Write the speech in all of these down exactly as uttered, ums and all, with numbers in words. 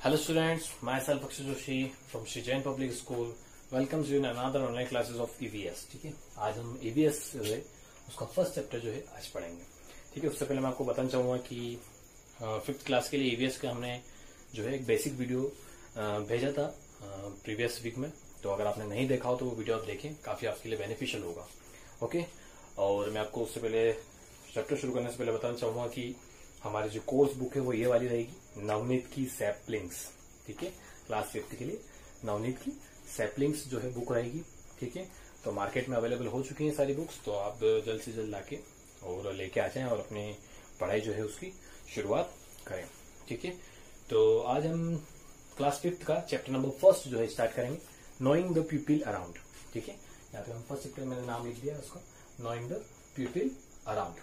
Hello students, myself Akshay Joshi from Sri Jain Public School welcomes you in another online classes of E V S। ठीक है, आज हम E V S जो है उसका first chapter जो है आज पढ़ेंगे। ठीक है, उससे पहले मैं आपको बताना चाहूंगा कि फिफ्थ क्लास के लिए E V S का हमने जो है एक बेसिक वीडियो भेजा था प्रीवियस वीक में, तो अगर आपने नहीं देखा हो तो वो वीडियो आप देखें, काफी आपके लिए बेनिफिशियल होगा। ओके, और मैं आपको उससे पहले चैप्टर शुरू करने से पहले बताना चाहूंगा कि हमारी जो कोर्स बुक है वो ये वाली रहेगी, नवनीत की सैपलिंग्स। ठीक है, क्लास फिफ्थ के लिए नवनीत की सैपलिंग्स जो है बुक रहेगी। ठीक है, तो मार्केट में अवेलेबल हो चुकी हैं सारी बुक्स, तो आप जल्द से जल्द लाके और लेके आ जाएं और अपनी पढ़ाई जो है उसकी शुरुआत करें। ठीक है, तो आज हम क्लास फिफ्थ का चैप्टर नंबर फर्स्ट जो है स्टार्ट करेंगे, नोइंग द पीपल अराउंड। ठीक है, यहाँ पे हम फर्स्ट चैप्टर मैंने नाम लिख दिया उसका, नोइंग द पीपल अराउंड।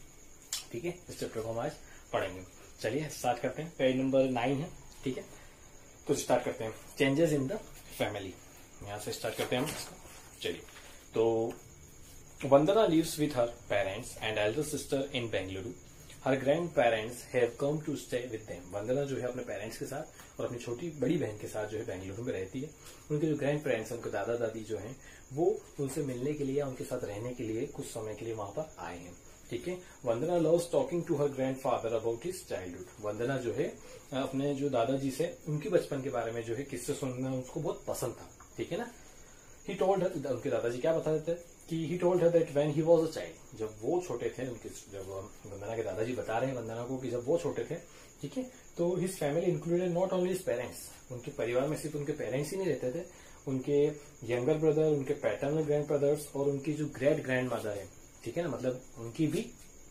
ठीक है, इस चैप्टर को हम आज पढ़ेंगे। चलिए स्टार्ट करते हैं। पेज नंबर नाइन है। ठीक है, तो स्टार्ट करते हैं, चेंजेस इन द फैमिली। यहां से स्टार्ट करते हैं हम इसको। चलिए, तो Vandana lives with her parents and elder sister in Bengaluru. Her grandparents have come to stay with them. Vandana जो है अपने पेरेंट्स के साथ और अपनी छोटी बड़ी बहन के साथ जो है बेंगलुरु में रहती है। उनके जो ग्रैंड पेरेंट्स हैं, उनके दादा दादी जो हैं, वो उनसे मिलने के लिए या उनके साथ रहने के लिए कुछ समय के लिए वहां पर आए हैं। ठीक है, Vandana loves talking to her grandfather about his childhood. Vandana जो है अपने जो दादाजी से उनकी बचपन के बारे में जो है किस्से सुनना उसको बहुत पसंद था। ठीक है ना, ही टोल्ड हर, उनके दादाजी क्या बता देते कि he told her that when he was a child, जब वो छोटे थे, उनके जब वंदना के दादाजी बता रहे हैं वंदना को कि जब वो छोटे थे, ठीक है, तो his family included not only his parents. उनके परिवार में सिर्फ उनके पेरेंट्स ही नहीं रहते थे, उनके यंगर ब्रदर, उनके पैटर्नल ग्रैंड ब्रदर्स और उनकी जो ग्रेट ग्रैंड मदर है, ठीक है ना, मतलब उनकी भी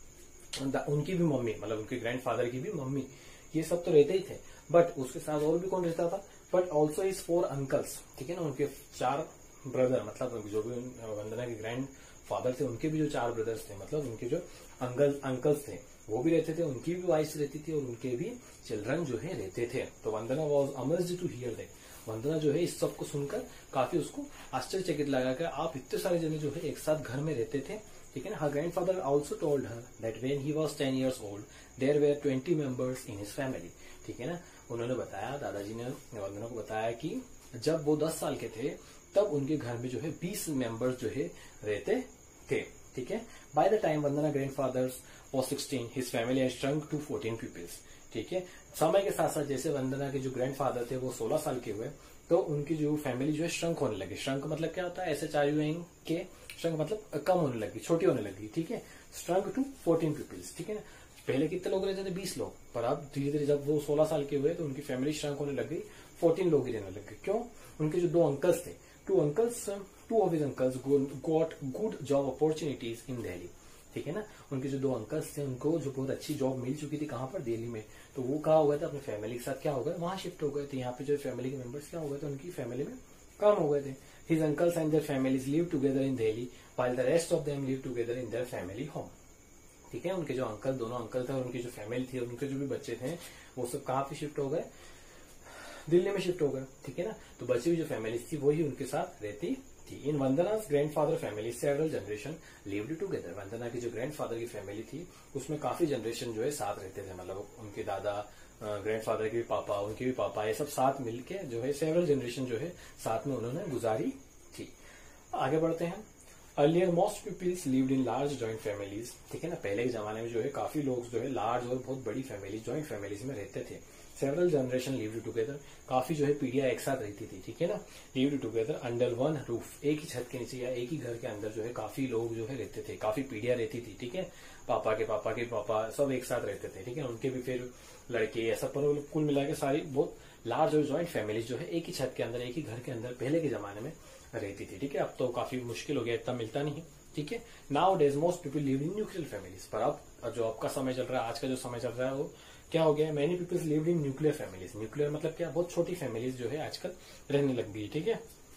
उनकी भी मम्मी, मतलब उनके ग्रैंडफादर की भी मम्मी, ये सब तो रहते ही थे। बट उसके साथ और भी कौन रहता था, but also is four uncles. ठीक है ना, उनके चार ब्रदर, मतलब जो भी वंदना के ग्रैंड फादर थे उनके भी जो चार ब्रदर्स थे, मतलब उनके जो अंकल अंकल्स थे वो भी रहते थे, उनकी भी वाइफ रहती थी और उनके भी चिल्ड्रन जो है रहते थे। तो Vandana was amused to hear that. Vandana जो है इस सब को सुनकर काफी उसको आश्चर्यचकित लगा कि आप इतने सारे जने जो है एक साथ घर में रहते थे। ठीक है ना, her grandfather also told her that when he was ten years old there were twenty members in his family. ठीक है ना, उन्होंने बताया, दादाजी ने वंदना को बताया कि जब वो दस साल के थे तब उनके घर में जो है बीस मेंबर्स जो है रहते थे। ठीक है, by the time Vandana grandfathers was sixteen his family had shrunk to fourteen peoples. ठीक है, समय के साथ साथ जैसे वंदना के जो ग्रैंडफादर थे वो सोलह साल के हुए, तो उनकी जो फैमिली जो है श्रंक होने लगी। श्रंक मतलब क्या होता है, ऐसे चार के श्रंक मतलब कम होने लगी, छोटी होने लगी। ठीक है, श्रंक टू फोर्टीन पीपल्स। ठीक है ना, पहले कितने लोग रहते थे, बीस लोग, पर अब धीरे धीरे जब वो सोलह साल के हुए तो उनकी फैमिली श्रंक होने लग गई, फोर्टीन लोग ही रहने लग गए। क्यों, उनके जो दो अंकल्स थे, two uncles two of his uncles got good job opportunities in Delhi. ठीक है ना, उनके जो दो अंकल्स थे उनको जो बहुत अच्छी जॉब मिल चुकी थी, कहां पर, दिल्ली में। तो वो कहा हो गए थे, अपने फैमिली के साथ क्या हो गए, वहां शिफ्ट हो गए थे। यहाँ पे जो फैमिली के मेंबर्स क्या हो गए थे, उनकी फैमिली में काम हो गए थे। His uncles and their families live together in Delhi while the rest of them live together in their family home. ठीक है, उनके जो अंकल, दोनों अंकल थे और उनकी जो फैमिली थी और उनके जो भी बच्चे थे वो सब कहाँ पे शिफ्ट हो गए, दिल्ली में शिफ्ट हो गए। ठीक है ना, तो बची हुई जो फैमिलीज थी वही उनके साथ रहती थी। In Vandana's grandfather family several generation lived together. Vandana की जो ग्रैंडफादर की फैमिली थी उसमें काफी जनरेशन जो है साथ रहते थे, मतलब उनके दादा, ग्रैंडफादर के भी पापा, उनके भी पापा, ये सब साथ मिलके जो है सेवरल जनरेशन जो है साथ में उन्होंने गुजारी थी। आगे बढ़ते हैं। Earlier most peoples lived in large joint families. ठीक है ना, पहले के जमाने में जो है काफी लोग जो है लार्ज और बहुत बड़ी फैमिली, जॉइंट फैमिलीज में रहते थे। सेवरल जनरेशन लिव्ड टुगेदर, काफी जो है पीढ़ियां एक साथ रहती थी। ठीक है ना, lived together under one roof, एक ही छत के नीचे या एक ही घर के अंदर जो है काफी लोग जो है रहते थे, काफी पीढ़ियां रहती थी। ठीक है, पापा के पापा के पापा सब एक साथ रहते थे। ठीक है, उनके भी फिर लड़के, ऐसा पर कुल मिला के सारी बहुत लार्ज और ज्वाइंट फैमिलीज जो है एक ही छत के अंदर, एक ही घर के अंदर पहले के जमाने में रहती थी। ठीक है, अब तो काफी मुश्किल हो गया, इतना मिलता नहीं है। ठीक है, nowadays most people live in nuclear families. पर अब जो आपका समय चल रहा है, आज का जो समय चल रहा है वो क्या हो गया, many peoples lived in nuclear families. Nuclear मतलब क्या, बहुत छोटी फैमिलीज जो है आजकल रहने लग गई। ठीक है,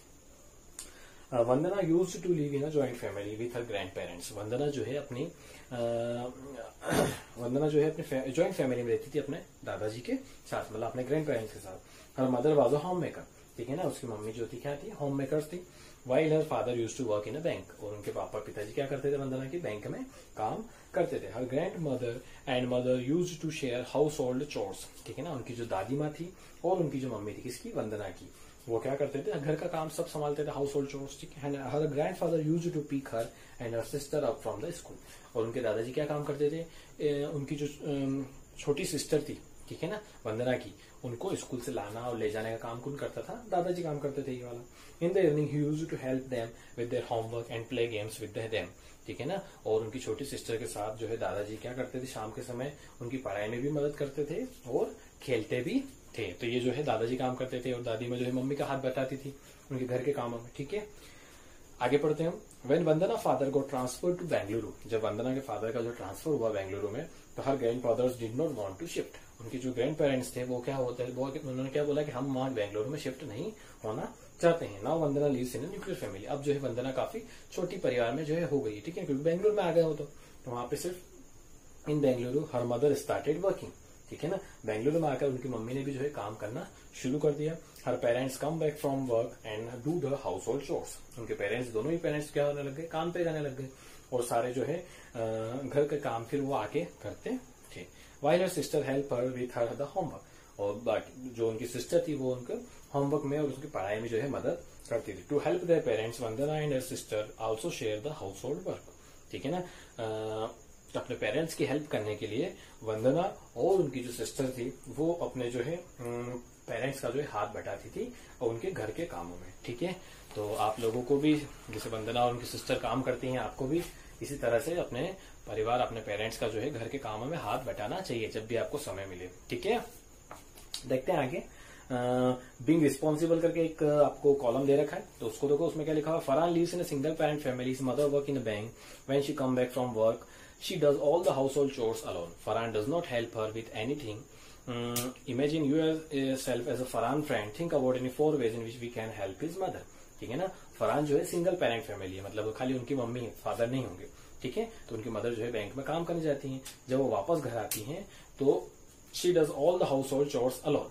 Vandana used to live in a joint family with her grandparents. Vandana जो है अपनी वंदना जो है अपने जॉइंट फैमिली में रहती थी अपने दादाजी के साथ, मतलब अपने ग्रैंड पेरेंट्स के साथ। Her mother was a homemaker. ठीक है ना। उसकी मम्मी जो थी क्या थी, होम मेकर्स थी। While her father used to work in a bank, और उनके पापा पिताजी क्या करते थे, वंदना की बैंक में काम करते थे। Her grandmother and mother used to share household chores, ठीक है ना। उनकी जो दादी माँ थी और उनकी जो मम्मी थी, किसकी, वंदना की, वो क्या करते थे, घर का काम सब संभालते थे, हाउस होल्ड चोर्स, ठीक है। Her grandfather used to pick her and her sister up from the school, और उनके दादाजी क्या काम करते थे, उनकी जो छोटी सिस्टर थी, ठीक है ना, वंदना की, उनको स्कूल से लाना और ले जाने का काम कौन करता था, दादाजी काम करते थे ये वाला। In the evening he used to help them with their homework and play games with them, ठीक है ना। और उनकी छोटी सिस्टर के साथ जो है दादाजी क्या करते थे, शाम के समय उनकी पढ़ाई में भी मदद करते थे और खेलते भी थे। तो ये जो है दादाजी काम करते थे और दादी में जो है मम्मी का हाथ बटाती थी उनके घर के कामों में, ठीक है। आगे पढ़ते हैं। When Vandana father got transfer to Bengaluru, जब वंदना के फादर का जो ट्रांसफर हुआ बेंगलुरु में, तो her grandfathers did not want to shift, उनके जो ग्रैंड पेरेंट्स थे वो क्या होते हैं, वो उन्होंने क्या बोला कि हम वहां बेंगलुरु में शिफ्ट नहीं होना चाहते हैं। Now Vandana lives in a nuclear family, अब जो है वंदना काफी छोटी परिवार में जो है हो गई, ठीक है, क्योंकि बेंगलुरु में आ गए हो तो, तो वहां पे सिर्फ in Bengaluru her mother started working, ठीक है ना। बेंगलुरु में आकर उनकी मम्मी ने भी जो है काम करना शुरू कर दिया। Her parents come back from work and do the household chores, उनके पेरेंट्स दोनों ही पेरेंट्स क्या होने लग गए, काम पे जाने लग गए और सारे जो है घर के काम फिर वो आके करते थे। While her sister help her with her the homework, और बाकी जो उनकी सिस्टर थी वो उनके होमवर्क में और उसकी पढ़ाई में जो है मदद करती थी। To help their parents Vandana and her sister also share the household work, ठीक है ना। आ, अपने पेरेंट्स की हेल्प करने के लिए वंदना और उनकी जो सिस्टर थी वो अपने जो है पेरेंट्स का जो है हाथ बटाती थी और उनके घर के कामों में, ठीक है। तो आप लोगों को भी जैसे वंदना और उनकी सिस्टर काम करती हैं, आपको भी इसी तरह से अपने परिवार, अपने पेरेंट्स का जो है घर के कामों में हाथ बटाना चाहिए जब भी आपको समय मिले, ठीक है। देखते हैं आगे। बीइंग रिस्पॉन्सिबल करके एक आपको कॉलम दे रखा है, तो उसको देखो, उसमें क्या लिखा हुआ, Farhan lives in a single parent family, mother work in a bank, when she come back from work she does all the household chores alone. Farhan does not help her with anything. Um, imagine yourself as a Farhan friend. Think about any four ways in which we can help his mother. ठीक है ना। फरहान जो है single parent family है, मतलब खाली उनकी mummy father नहीं होंगे, ठीक है। तो उनकी मदर जो है बैंक में काम करने जाती हैं, जब वो वापस घर आती हैं तो she does all the household chores alone.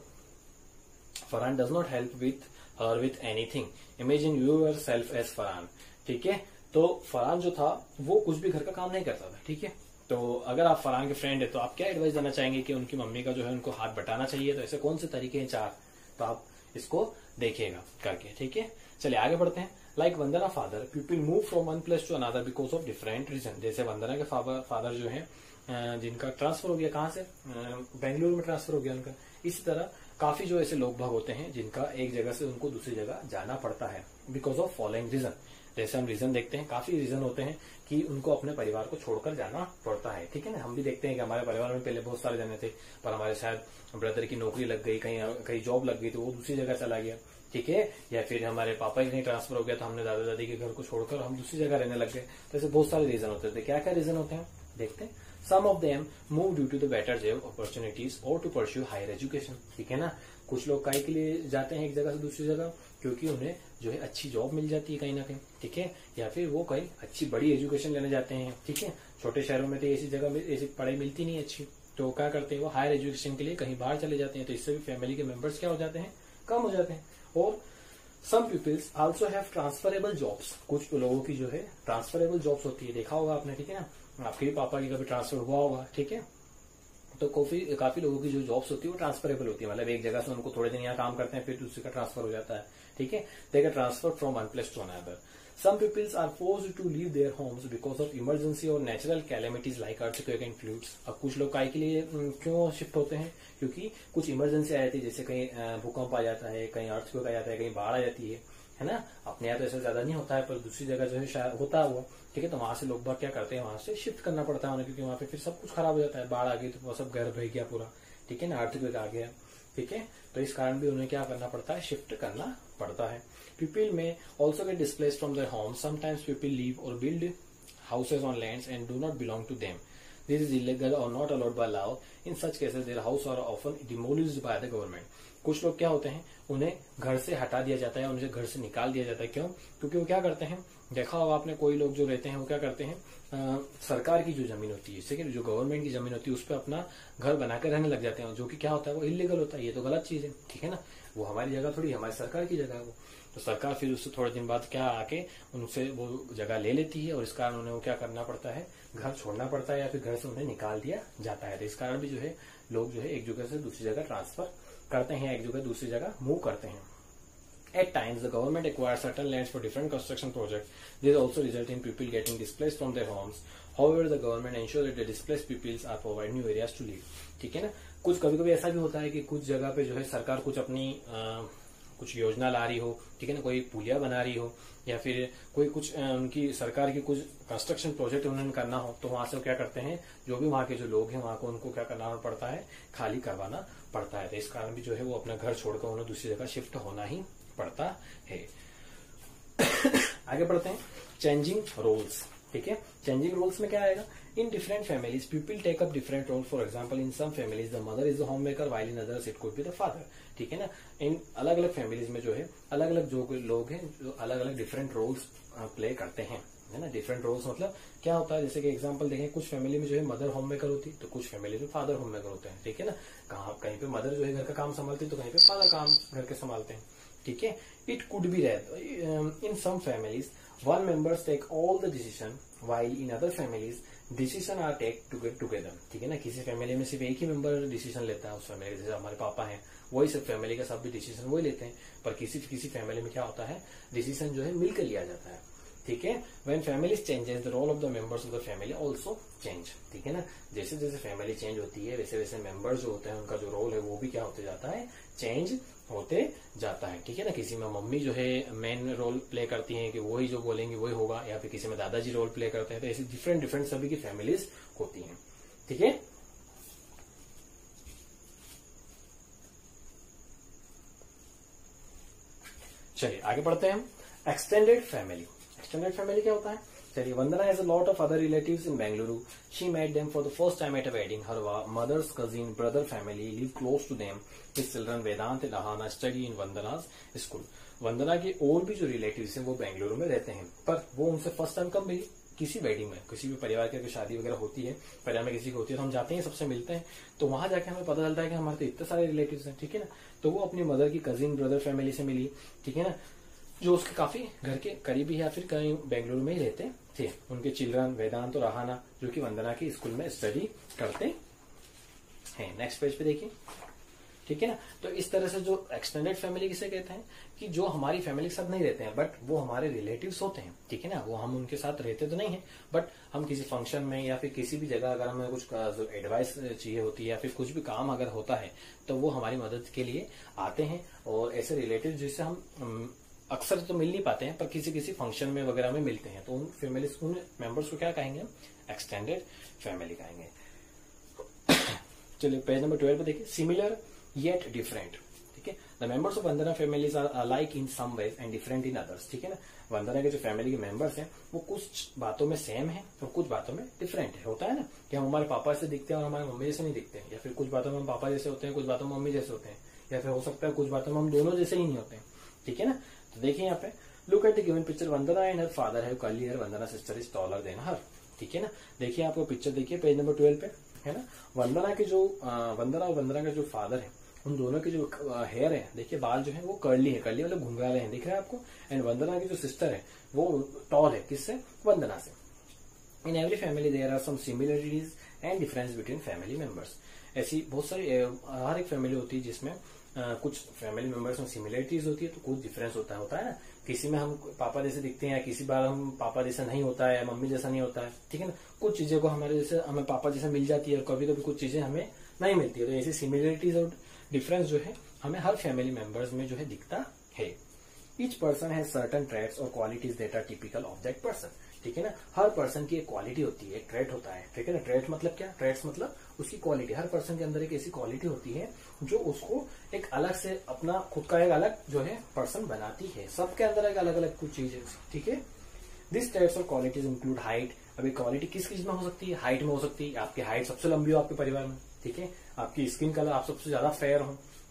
Farhan does not help with her with anything. Imagine yourself as Farhan. ठीक है। तो फरहान जो था वो कुछ भी घर का काम नहीं करता था, ठीक है। तो अगर आप फरहान के फ्रेंड है तो आप क्या एडवाइस देना चाहेंगे कि उनकी मम्मी का जो है उनको हाथ बटाना चाहिए, तो ऐसे कौन से तरीके हैं चार, तो आप इसको देखिएगा करके, ठीक है। चलिए आगे बढ़ते हैं। Like Vandana father people move from one place to another because of different reason, जैसे वंदना के फादर जो है जिनका ट्रांसफर हो गया, कहाँ से, बेंगलुरु में ट्रांसफर हो गया उनका। इसी तरह काफी जो ऐसे लोग भाग होते हैं जिनका एक जगह से उनको दूसरी जगह जाना पड़ता है बिकॉज ऑफ फॉलोइंग रीजन। जैसे हम रीजन देखते हैं, काफी रीजन होते हैं कि उनको अपने परिवार को छोड़कर जाना पड़ता है, ठीक है ना। हम भी देखते हैं कि हमारे परिवार में पहले बहुत सारे जने थे, पर हमारे शायद ब्रदर की नौकरी लग गई, कहीं कहीं जॉब लग गई तो वो दूसरी जगह चला गया, ठीक है। या फिर हमारे पापा ही कहीं ट्रांसफर हो गया तो हमने दादा दादी के घर को छोड़कर हम दूसरी जगह रहने लग गए। तो ऐसे बहुत सारे रीजन होते थे। क्या क्या रीजन होते हैं देखते हैं। Some of them move due to the better job opportunities और टू परस्यू हायर एजुकेशन, ठीक है ना। कुछ लोग काहे के लिए जाते हैं एक जगह से दूसरी जगह, क्योंकि उन्हें जो है अच्छी जॉब मिल जाती है कहीं ना कहीं, ठीक है। या फिर वो कहीं अच्छी बड़ी एजुकेशन लेने जाते हैं, ठीक है। छोटे शहरों में तो ऐसी जगह में ऐसी पढ़ाई मिलती नहीं अच्छी, तो क्या करते हैं वो हायर एजुकेशन के लिए कहीं बाहर चले जाते हैं। तो इससे भी फैमिली के मेंबर्स क्या हो जाते हैं, कम हो जाते हैं। और some peoples also have transferable jobs, कुछ लोगों की जो है ट्रांसफरेबल जॉब्स होती है, देखा होगा आपने, ठीक है ना। आपके भी पापा की कभी ट्रांसफर हुआ होगा, ठीक है। तो काफी काफी लोगों की जो जॉब्स होती है वो ट्रांसफरेबल होती है, मतलब एक जगह से उनको थोड़े दिन यहाँ काम करते हैं फिर दूसरी का ट्रांसफर हो जाता है, ठीक है। They get transfer from one place to another. Some peoples are forced to leave their homes because of emergency और natural calamities like earthquake and floods. अब कुछ लोग काय के लिए क्यों शिफ्ट होते हैं, क्योंकि कुछ इमरजेंसी आ जाती है, जैसे कहीं भूकंप आ जाता है, कहीं अर्थक्वेक आ जाता है, कहीं बाढ़ आ जाती है, है ना। अपने यहाँ तो ऐसा ज्यादा नहीं होता है, पर दूसरी जगह जो है शायद होता हुआ, ठीक है। तो वहां से लोग बाग क्या करते हैं, वहां से शिफ्ट करना पड़ता है उन्हें, क्योंकि वहां पे फिर सब कुछ खराब हो जाता है, बाढ़ आ गई तो वो सब घर बह गया पूरा, ठीक है ना, अर्थक्वेक आ गया, ठीक है। तो इस कारण भी उन्हें क्या करना पड़ता है, शिफ्ट करना पड़ता है। People may also get displaced from their home, sometimes people leave और build houses on lands and do not belong to them. This is illegal or not allowed by law. In such cases, their house are often demolished by the government. कुछ लोग क्या होते हैं, उन्हें घर से हटा दिया जाता है, उन्हें घर से निकाल दिया जाता है। क्यों? क्योंकि वो क्या करते हैं, देखा होगा आपने, कोई लोग जो रहते हैं वो क्या करते हैं, आ, सरकार की जो जमीन होती है, जैसे कि जो गवर्नमेंट की जमीन होती है, उस पर अपना घर बनाकर रहने लग जाते हैं, जो कि क्या होता है, वो इलीगल होता है। ये तो गलत चीज है, ठीक है ना। वो हमारी जगह थोड़ी, हमारी सरकार की जगह है वो। तो सरकार फिर उससे थोड़े दिन बाद क्या आके उनसे वो जगह ले लेती है, और इस कारण उन्हें वो क्या करना पड़ता है, घर छोड़ना पड़ता है, या फिर घर से उन्हें निकाल दिया जाता है। तो इस कारण भी जो है लोग जो है एक जगह से दूसरी जगह ट्रांसफर करते हैं, एक जगह दूसरी जगह मूव करते हैं। At times, the government acquires certain lands for different construction projects. This also result in people getting displaced from their homes. However, the government ensures that the displaced peoples are provided new areas to live. ठीक है ना। कुछ कभी कभी ऐसा भी होता है कि कुछ जगह पे जो है सरकार कुछ अपनी आ, कुछ योजना ला रही हो, ठीक है ना, कोई पुलिया बना रही हो, या फिर कोई कुछ आ, उनकी सरकार की कुछ कंस्ट्रक्शन प्रोजेक्ट उन्होंने करना हो, तो वहां से वो क्या करते हैं, जो भी वहां के जो लोग हैं वहां को उनको क्या करना पड़ता है, खाली करवाना पड़ता है। तो इस कारण भी जो है वो अपना घर छोड़कर उन्हें दूसरी जगह शिफ्ट होना ही पड़ता है। आगे बढ़ते हैं, चेंजिंग रोल्स। ठीक है, चेंजिंग रोल्स में क्या आएगा, in different families people take up different role. For example, in some families the mother is the home maker while in others it could be the father. ठीक है ना, इन अलग अलग फैमिलीज में जो है अलग अलग जो लोग हैं जो अलग अलग डिफरेंट रोल्स प्ले करते हैं, है ना। डिफरेंट रोल्स मतलब क्या होता है, जैसे कि एग्जांपल देखें, कुछ फैमिली में जो है मदर होम मेकर होती है, तो कुछ फैमिली में फादर होम मेकर होते हैं। ठीक है ना, कहाँ कहीं पे मदर जो है घर का काम संभालती है, तो कहीं पे फादर काम घर के संभालते हैं। ठीक है, it could be that in some families one members take all the decision while in other families decision are take together. ठीक है ना, किसी फैमिली में सिर्फ एक ही मेंबर डिसीजन लेता है उस फैमिली, जैसे हमारे पापा हैं, वही सब फैमिली का सब भी डिसीजन वही लेते हैं, पर किसी किसी फैमिली में क्या होता है, डिसीजन जो है मिलकर लिया जाता है। ठीक है, when families changes the role of the members of the family also change. ठीक है ना, जैसे जैसे फैमिली चेंज होती है वैसे वैसे मेंबर्स जो होते हैं उनका जो रोल है वो भी क्या होते जाता है, चेंज होते जाता है। ठीक है ना, किसी में मम्मी जो है मेन रोल प्ले करती हैं कि वही जो बोलेंगे वही होगा, या फिर किसी में दादाजी रोल प्ले करते हैं। तो ऐसी डिफरेंट डिफरेंट सभी की फैमिलीज होती हैं। ठीक है, चलिए आगे बढ़ते हैं हम। एक्सटेंडेड फैमिली, एक्सटेंडेड फैमिली क्या होता है, चलिए। Vandana has a lot of other relatives in Bengaluru. She met them for the first time at a wedding. Her mother's cousin brother family live close to them. His children Vedant and Rahana study in Vandana's school. Vandana के और भी जो relatives हैं वो बेंगलुरु में रहते हैं, पर वो उनसे फर्स्ट टाइम कब मिली, किसी वेडिंग में, किसी भी परिवार की शादी वगैरह होती है, परिवार में किसी की होती है, तो हम जाते हैं सबसे मिलते हैं, तो वहां जाके हमें पता चलता है कि हमारे तो इतने सारे रिलेटिव्स हैं। ठीक है ना, तो वो अपनी मदर की कजिन ब्रदर फैमिली से मिली। ठीक है ना, जो उसके काफी घर के करीबी या फिर कहीं बेंगलुरु में ही रहते थे। उनके चिल्ड्रन वेदांत और रहाना जो कि वंदना की स्कूल में स्टडी करते हैं। नेक्स्ट पेज पे देखिए। ठीक है ना, तो इस तरह से जो एक्सटेंडेड फैमिली किसे कहते हैं, कि जो हमारी फैमिली के साथ नहीं रहते हैं बट वो हमारे रिलेटिव्स होते हैं। ठीक है ना, वो हम उनके साथ रहते तो नहीं है, बट हम किसी फंक्शन में या फिर किसी भी जगह अगर हमें कुछ एडवाइस चाहिए होती है या फिर कुछ भी काम अगर होता है तो वो हमारी मदद के लिए आते हैं। और ऐसे रिलेटिव जिससे हम अक्सर तो मिल नहीं पाते हैं, पर किसी किसी फंक्शन में वगैरह में मिलते हैं, तो उन फैमिली उन मेंबर्स को क्या कहेंगे, एक्सटेंडेड फैमिली कहेंगे। चलिए पेज नंबर ट्वेल्व पे देखिए। Similar yet different. ठीक है, the members of Vandana families are alike in some ways and different in others. ठीक है ना, वंदना के जो फैमिली के मेंबर्स हैं वो कुछ बातों में सेम है और कुछ बातों में डिफरेंट है। होता है ना कि हम हमारे पापा से दिखते हैं और हमारे मम्मी जैसे नहीं दिखते हैं, या फिर कुछ बातों में हम पापा जैसे होते हैं, कुछ बातों में मम्मी जैसे होते हैं, या फिर हो सकता है कुछ बातों में हम दोनों जैसे ही नहीं होते हैं। ठीक है ना, तो देखिए यहाँ पे, look at the given picture, Vandana and her father have curly hair, Vandana sister is taller than her. ठीक है ना, देखिए आपको पिक्चर देखिए पेज नंबर ट्वेल्व पे, है ना। वंदना के जो वंदना और वंदना के जो फादर है उन दोनों के जो हेयर है, देखिए बाल जो है वो कर्ली है, कर्ली मतलब घुंघराले हैं, दिख रहा है आपको। एंड वंदना की जो सिस्टर है वो टॉल है, किससे, वंदना से। In every family there are some similarities and difference between family members. ऐसी बहुत सारी हर एक फैमिली होती है जिसमें Uh, कुछ फैमिली मेंबर्स में सिमिलरिटीज होती है तो कुछ डिफरेंस होता है होता है ना। किसी में हम पापा जैसे दिखते हैं, किसी बार हम पापा जैसा नहीं होता है, मम्मी जैसा नहीं होता है। ठीक है ना, कुछ चीजें को हमारे जैसे हमें पापा जैसा मिल जाती है और कभी कभी कुछ चीजें हमें नहीं मिलती है। तो ऐसी सिमिलरिटीज और डिफरेंस जो है हमें हर फैमिली मेंबर्स में जो है दिखता है। Each person has certain traits और qualities that are typical of that person. ठीक है ना, हर पर्सन की एक क्वालिटी होती है, एक ट्रेट होता है। ठीक है ना, ट्रेट मतलब क्या, ट्रेट्स मतलब उसकी क्वालिटी। हर पर्सन के अंदर एक ऐसी क्वालिटी होती है जो उसको एक अलग से अपना खुद का एक अलग जो है पर्सन बनाती है। सबके अंदर एक अलग अलग कुछ चीज है। ठीक है, दिस ट्रेट्स और क्वालिटीज इंक्लूड हाइट। अभी क्वालिटी किस किस में हो सकती है, हाइट में हो सकती है, आपकी हाइट सबसे लंबी हो आपके परिवार में। ठीक है, आपकी स्किन कलर आप सबसे ज्यादा फेयर हो,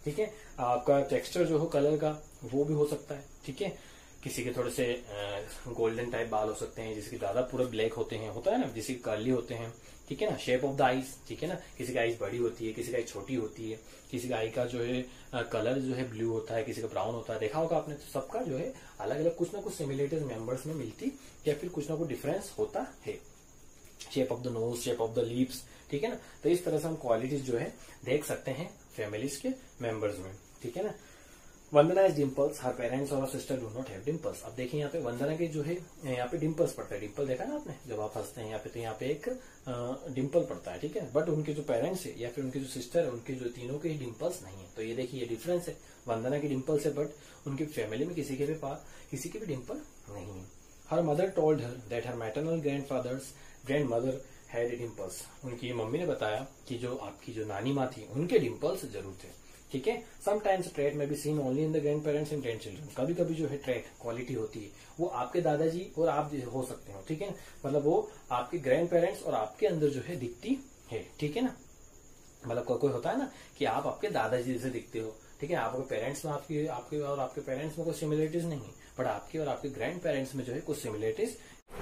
ठीक है। आपका टेक्सचर जो हो कलर का वो भी हो सकता है, ठीक है। किसी के थोड़े से गोल्डन टाइप बाल हो सकते हैं, जिसके ज्यादा पूरे ब्लैक होते हैं, होता है ना, जिसकी कर्ली होते हैं, ठीक है ना। शेप ऑफ द आईज, ठीक है ना, किसी की आईज बड़ी होती है, किसी की आईज छोटी होती है, किसी का आई का जो है कलर जो है ब्लू होता है, किसी का ब्राउन होता है, देखा होगा आपने। तो सबका जो है अलग अलग कुछ ना कुछ सिमिलरिटीज मेंबर्स में मिलती या फिर कुछ ना कुछ डिफरेंस होता है। Shape of the nose, shape of the lips, ठीक है ना। तो इस तरह से हम क्वालिटीज जो है देख सकते हैं फैमिलीज के मेंबर्स में, ठीक है ना। Vandana is dimples, her parents और sister do not have dimples. अब देखिए यहाँ पे वंदना के जो है यहाँ पे डिम्पल्स पड़ता है, डिम्पल देखा ना आपने जब आप हंसते हैं यहाँ पे, तो यहाँ पे एक डिम्पल पड़ता है, ठीक है। बट उनके जो पेरेंट्स है या फिर उनके जो सिस्टर है, उनके जो तीनों के डिम्पल्स नहीं है। तो ये देखिए ये डिफरेंस है, वंदना की डिम्पल्स है बट उनकी फैमिली में किसी के भी पास किसी के भी डिम्पल नहीं है। Her mother told her that her maternal grandfather's grandmother had dimples. उनकी मम्मी ने बताया कि जो आपकी जो नानी माँ थी उनके डिम्पल्स जरूर थे, ठीक है। Sometimes trait may be seen only in the grandparents in grandchildren. कभी कभी जो है ट्रेट क्वालिटी होती है वो आपके दादाजी और आप हो सकते हो, ठीक है। मतलब वो आपके ग्रैंड पेरेंट्स और आपके अंदर जो है दिखती है, ठीक है ना। मतलब कोई कोई होता है ना कि आप आपके दादाजी जैसे दिखते हो, ठीक है। आपके पेरेंट्स में आपकी आपके और आपके पेरेंट्स में कोई सिमिलरिटीज नहीं, बट आपके और आपके ग्रैंड पेरेंट्स में जो है कुछ सिमिलरिटीज।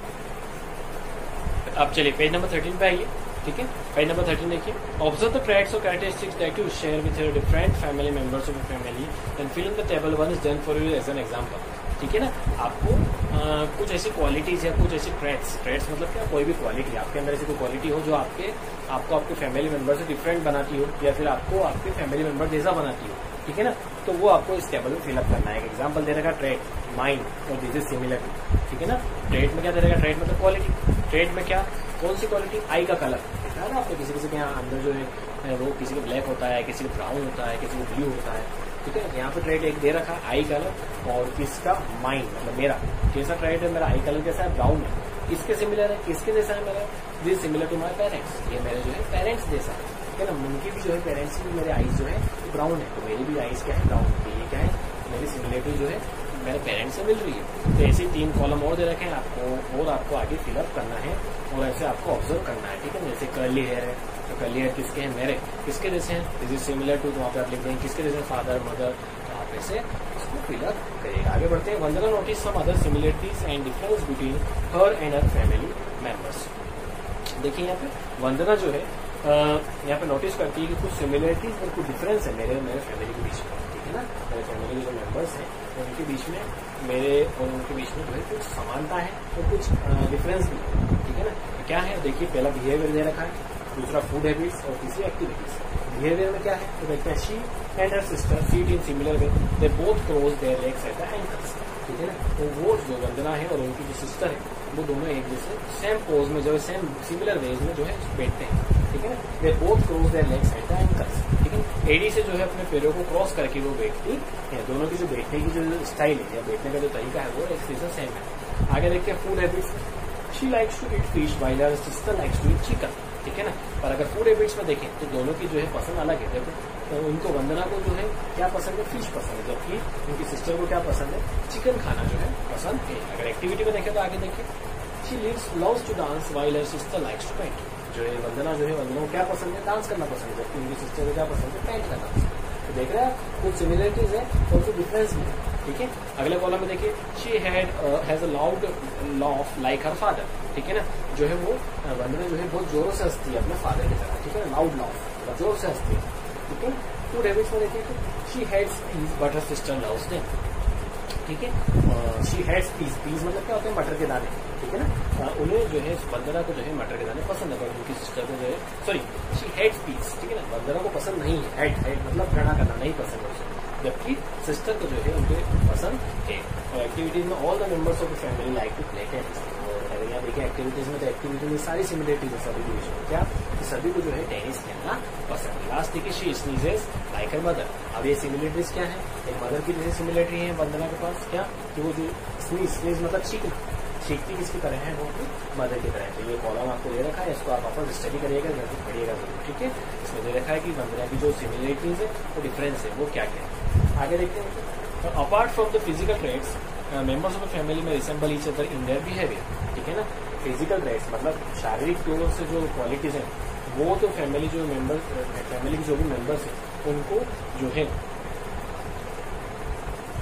अब चलिए पेज नंबर थर्टीन पे आइए, ठीक है। पेज नंबर थर्टीन देखिए, ऑब्जर्व द ट्रैट्स और characteristics that you share with your different family members of your family then fill in the table one is done for you as an example, ठीक है ना। आपको आ, कुछ ऐसी qualities या कुछ ऐसी ट्रैट्स, ट्रैट्स मतलब क्या, कोई भी क्वालिटी आपके अंदर ऐसी कोई क्वालिटी हो जो आपके आपको आपके फैमिली मेंबर से डिफरेंट बनाती हो या फिर आपको आपके फैमिली मेंबर जैसा बनाती हो, ठीक है ना। तो वो आपको इस टेबल में फिलअप करना है। एग्जाम्पल दे रखा ट्रेट माइंड और दिस इज सिमिलर, ठीक है ना। ट्रेट में क्या दे रखा, ट्रेट मतलब क्वालिटी। ट्रेट में क्या, कौन सी क्वालिटी, आई का कलर देखा है ना आपको, किसी किसी के यहाँ अंदर जो है वो किसी का ब्लैक होता है, किसी का ब्राउन होता है, किसी का ब्लू होता है, ठीक है। यहाँ पे ट्रेट एक दे रखा आई कलर और किसका माइंड मतलब मेरा कैसा ट्रेट है, मेरा आई कलर कैसा है, ब्राउन है। किसके सिमिलर है, किसके जैसा है मेरा, this similar to my parents, ये मेरे जो है पेरेंट्स जैसा है, ठीक है ना। उनकी भी जो है पेरेंट्स की मेरे आईज जो है ब्राउन है, तो मेरी भी आईज क्या है ब्राउन, तो ये क्या है मेरी सिमिलरिटी जो है मेरे पेरेंट्स से मिल रही है। तो ऐसे तीन कॉलम और दे रखे हैं आपको और आपको आगे फिलअप करना है और ऐसे आपको ऑब्जर्व करना है, ठीक है। जैसे कर्ली हेयर है तो कर्ली हेयर किसके हैं, मेरे। किसके जैसे हैं, दिस इज सिमिलर टू, तो वहाँ पे आप लिख देंगे किसके जैसे, फादर मदर, तो आप ऐसे इसको फिलअप करिएगा। आगे बढ़ते हैं। Vandana notice some other similarities and difference between her and her family members. देखिए यहाँ पे वंदना जो है यहाँ पे नोटिस करती है कि कुछ सिमिलरिटीज और कुछ डिफरेंस है मेरे मेरे फैमिली के बीच में, ठीक है ना। मेरे फैमिली के जो मेंबर्स हैं उनके बीच में मेरे और उनके बीच में जो है कुछ समानता है और कुछ डिफरेंस भी है, ठीक है ना। क्या है देखिए, पहला बिहेवियर दे रखा है, दूसरा फूड हैबिट्स और तीसरी एक्टिविटीज। बिहेवियर में क्या है तो देखते हैं, she and her sister feet in similar way, they both close their legs at the ankles, ठीक है ना। तो वो जो वंदना है और उनकी जो सिस्टर है वो दोनों एक जैसे सेम पोज में जो है सेम सिमिलर वेज में जो है बैठते हैं, ठीक है ना। They both close their legs at the ankles, ठीक है। एडी से जो है अपने पैरों को क्रॉस करके वो बैठती है। दोनों की जो बैठने की जो स्टाइल है या बैठने का जो तरीका है वो एक चीज सेम है। आगे देखते हैं food habits. She likes to eat fish while her sister likes to eat chicken, ठीक है ना। और अगर फूड हैबिट्स में देखें तो दोनों की जो है पसंद अलग है। देखो तो उनको वंदना को जो है क्या पसंद है, फिश पसंद है, जबकि उनकी सिस्टर को क्या पसंद है, चिकन खाना जो है पसंद है। अगर एक्टिविटी में देखें तो आगे देखिए, she lives loves to dance while her sister likes to paint. जो है वंदना जो है वंदना को क्या पसंद है, डांस करना पसंद है, जबकि उनकी सिस्टर को क्या पसंद है, पेंट करना पसंद है। तो देख रहे हैं कुछ सिमिलरिटीज है और कुछ डिफरेंस भी है, ठीक है। अगले कॉलम में देखिए, she had has a loud laugh like her father, ठीक है ना। जो है वो वंदना जो है बहुत जोरों से हंसती है अपने फादर की तरह, ठीक है ना। लाउड लाफ जोर से हंसती है, ठीक है। फूड हैबिट्स में देखिए तो she hates peas but her sister loves them, ठीक है। शी हैड्स पीस, पीस मतलब क्या होते हैं, मटर के दाने, ठीक है ना। उन्हें जो है वंदना को जो है मटर के दाने पसंद है, पर उनकी सिस्टर को जो है सॉरी शी हैड्स पीस, ठीक है ना। वंदना को पसंद नहीं है, हैड हैड मतलब घृणा करना, नहीं पसंद है उसे, जबकि सिस्टर को जो है उनके पसंद है। और एक्टिविटीज में all the members of the family like to play tennis. और यहाँ देखिए एक्टिविटीज में तो एक्टिविटी में सारी सिमिलरिटीज है सभी के बीच में, क्या कि सभी को जो है टेनिस खेलना पसंद है। लास्ट देखिए, she sneezes like her mother. अब ये सिमिलरिटीज क्या है, एक मदर की जैसे सिमिलरिटी है वंदना के पास, क्या कि वो जो स्नीज स्नीज मतलब चीखना, चीखती किसकी तरह है, वो मदर की तरह है। तो ये कॉलम आपको दे रखा है, इसको आप वापस स्टडी करिएगा, घर पे पढ़िएगा जरूर, ठीक है। इसमें दे रखा है कि वंदना की जो सिमिलरिटीज है वो डिफरेंस है वो क्या क्या है। आगे देखते हैं, apart from the physical traits members of the family may resemble each other in their behaviour, ठीक है ना। फिजिकल ट्रेट्स मतलब शारीरिक तौर से जो क्वालिटीज है वो तो फैमिली जो मेंबर फैमिली के जो भी मेंबर्स है उनको जो है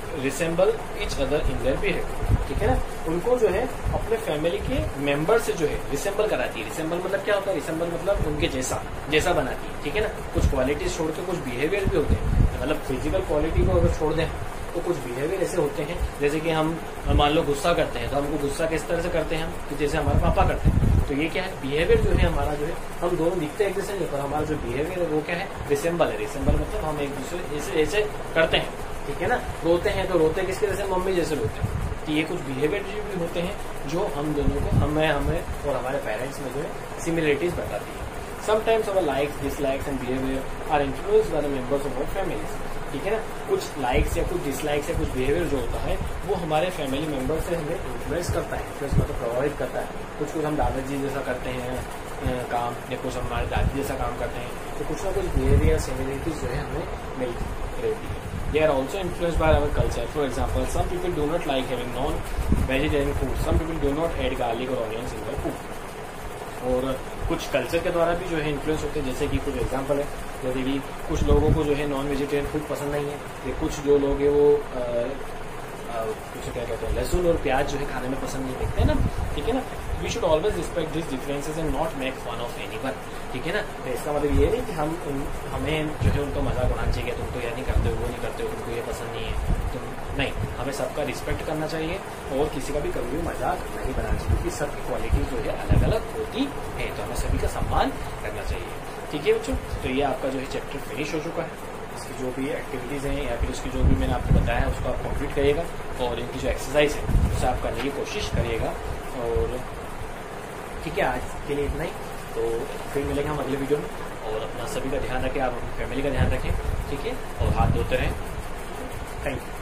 resemble each other in their behaviour, ठीक है ना। उनको जो है अपने फैमिली के मेंबर से जो है रिसेंबल कराती है। रिसेंबल मतलब क्या होता है? रिसेंबल मतलब उनके जैसा जैसा बनाती है, ठीक है ना। कुछ क्वालिटीज छोड़ के कुछ बिहेवियर भी होते हैं, मतलब फिजिकल क्वालिटी को अगर छोड़ दें तो कुछ बिहेवियर ऐसे होते हैं, जैसे कि हम मान लो गुस्सा करते हैं तो हमको गुस्सा किस तरह से करते हैं हम, तो जैसे हमारे पापा करते हैं। तो ये क्या है? बिहेवियर जो है हमारा जो है, हम दोनों दिखते हैं एक जैसे नहीं, पर हमारा जो बिहेवियर है वो क्या है? रिसेंबल है। रिसेंबल मतलब हम एक दूसरे ऐसे ऐसे करते हैं, ठीक है ना। रोते हैं तो रोते किसके जैसे? मम्मी जैसे रोते हैं। तो ये कुछ बिहेवियर भी होते हैं जो हम दोनों को, हमें हमें और हमारे पेरेंट्स में जो है सिमिलरिटीज बताती है। Sometimes our likes, dislikes and behaviour are influenced by the members of our families, ठीक है ना। कुछ लाइक्स या कुछ डिसलाइक्स या कुछ बिहेवियर जो होता है वो हमारे फैमिली मेंबर से हमें इन्फ्लुएंस करता है, इन्फ्लुएंस मतलब प्रभावित करता है। कुछ कुछ हम दादाजी जैसा करते हैं काम, या कुछ हम हमारे दादी जैसा काम करते हैं, तो कुछ ना कुछ बिहेवियर सिमिलरिटीज जो है हमें मिलती रहती है। They are also influenced by our culture. For example, some people do not like having non-vegetarian food. Some people do not add garlic or onions in their food. और कुछ कल्चर के द्वारा भी जो है इन्फ्लुएंस होते हैं, जैसे कि कुछ एग्जांपल है, जैसे कि कुछ लोगों को जो है नॉन वेजिटेरियन फूड पसंद नहीं है, या कुछ जो लोग है वो आ, आ, कुछ क्या कहते हैं लहसुन और प्याज जो है खाने में पसंद नहीं करते हैं ना, ठीक है ना। We should always respect this differences and not make fun of anyone, ठीक है ना। तो इसका मतलब ये नहीं कि हम हमें जो है उनको मजाक उड़ाना चाहिए, तुम तो ये नहीं करते हो, वो नहीं करते हो, तुमको ये पसंद नहीं है, तुम नहीं। हमें सबका रिस्पेक्ट करना चाहिए और किसी का भी कभी भी मजाक नहीं बनाना चाहिए, क्योंकि सबकी क्वालिटी जो है अलग अलग होती है, तो हमें सभी का सम्मान करना चाहिए, ठीक है बच्चों। तो ये आपका जो है चैप्टर फिनिश हो चुका है। इसकी जो भी एक्टिविटीज़ हैं या फिर उसकी जो भी मैंने आपको बताया है उसको आप कंप्लीट करिएगा, और इनकी जो एक्सरसाइज है उससे आप करने की कोशिश करिएगा। और ठीक है, आज के लिए इतना ही, तो फिर मिलेंगे हम अगले वीडियो में। और अपना सभी का ध्यान रखें, आप अपनी फैमिली का ध्यान रखें, ठीक है, और हाथ धोते रहें। Thank you.